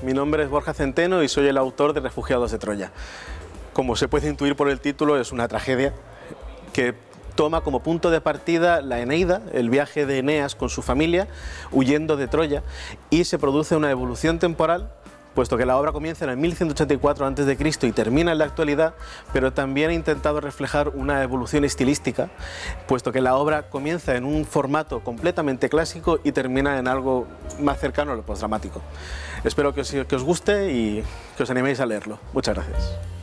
mi nombre es Borja Centeno y soy el autor de Refugiados de Troya. Como se puede intuir por el título, es una tragedia que toma como punto de partida la Eneida, el viaje de Eneas con su familia, huyendo de Troya, y se produce una evolución temporal, puesto que la obra comienza en el 1184 a.C. y termina en la actualidad, pero también he intentado reflejar una evolución estilística, puesto que la obra comienza en un formato completamente clásico y termina en algo más cercano a lo postdramático. Espero que os guste y que os animéis a leerlo. Muchas gracias.